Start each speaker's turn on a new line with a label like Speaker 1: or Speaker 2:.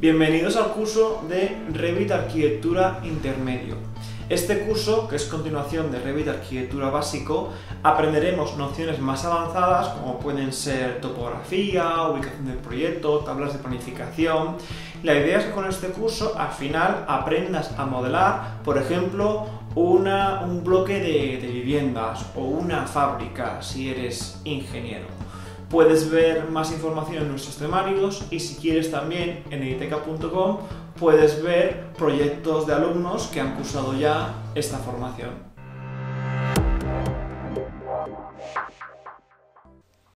Speaker 1: Bienvenidos al curso de Revit Arquitectura Intermedio. Este curso, que es continuación de Revit Arquitectura Básico, aprenderemos nociones más avanzadas como pueden ser topografía, ubicación del proyecto, tablas de planificación. La idea es que con este curso al final aprendas a modelar, por ejemplo, un bloque de viviendas o una fábrica si eres ingeniero. Puedes ver más información en nuestros temarios y si quieres también en editeca.com puedes ver proyectos de alumnos que han cursado ya esta formación.